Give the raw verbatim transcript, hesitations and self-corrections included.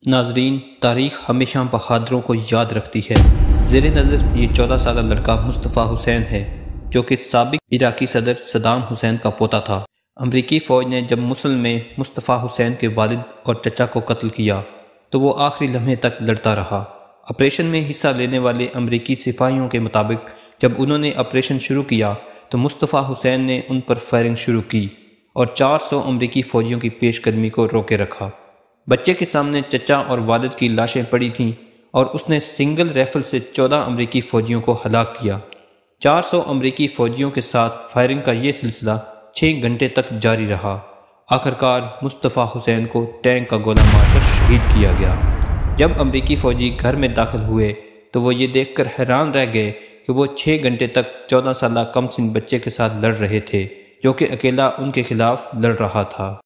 नाजरीन, तारीख हमेशा बहादुरों को याद रखती है। ज़ेरे नज़र ये चौदह साल लड़का मुस्तफ़ा हुसैन है, जो कि साबिक इराकी सदर सदाम हुसैन का पोता था। अमरीकी फ़ौज ने जब मुसल में मुस्तफ़ा हुसैन के वालिद और चचा को कत्ल किया तो वो आखिरी लम्हे तक लड़ता रहा। ऑपरेशन में हिस्सा लेने वाले अमरीकी सिपाहियों के मुताबिक जब उन्होंने ऑपरेशन शुरू किया तो मुस्तफ़ा हुसैन ने उन पर फायरिंग शुरू की और चार सौ अमरीकी फ़ौजियों की पेशकदमी को रोके रखा। बच्चे के सामने चचा और वालिद की लाशें पड़ी थीं और उसने सिंगल राइफल से चौदह अमरीकी फ़ौजियों को हलाक किया। चार सौ अमरीकी फ़ौजियों के साथ फायरिंग का ये सिलसिला छः घंटे तक जारी रहा। आखिरकार मुस्तफ़ा हुसैन को टैंक का गोला मारकर शहीद किया गया। जब अमरीकी फ़ौजी घर में दाखिल हुए तो वो ये देखकर हैरान रह गए कि वो छः घंटे तक चौदह साल कम सिन बच्चे के साथ लड़ रहे थे, जो कि अकेला उनके खिलाफ लड़ रहा था।